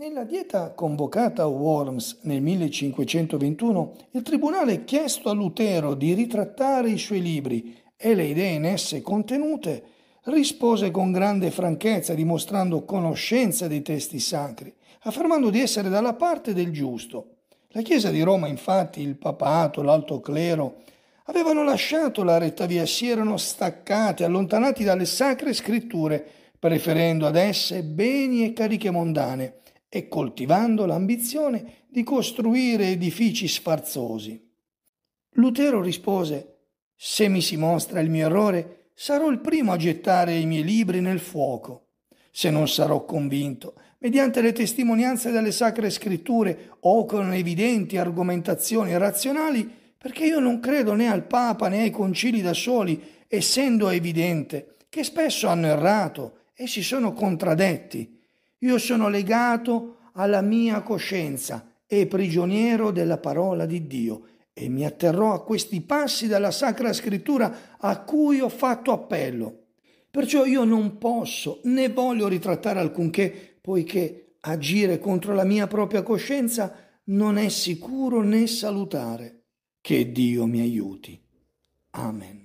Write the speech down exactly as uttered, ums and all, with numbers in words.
Nella dieta convocata a Worms nel millecinquecentoventuno, il tribunale, chiesto a Lutero di ritrattare i suoi libri e le idee in esse contenute, rispose con grande franchezza, dimostrando conoscenza dei testi sacri, affermando di essere dalla parte del giusto. La Chiesa di Roma, infatti, il papato, l'alto clero, avevano lasciato la retta via, si erano staccati, allontanati dalle sacre scritture, preferendo ad esse beni e cariche mondane, e coltivando l'ambizione di costruire edifici sfarzosi. Lutero rispose: «Se mi si mostra il mio errore, sarò il primo a gettare i miei libri nel fuoco. Se non sarò convinto, mediante le testimonianze delle sacre scritture o con evidenti argomentazioni razionali, perché io non credo né al Papa né ai concili da soli, essendo evidente che spesso hanno errato e si sono contraddetti. Io sono legato alla mia coscienza e prigioniero della parola di Dio e mi atterrò a questi passi della Sacra Scrittura a cui ho fatto appello. Perciò io non posso né voglio ritrattare alcunché, poiché agire contro la mia propria coscienza non è sicuro né salutare. Che Dio mi aiuti. Amen».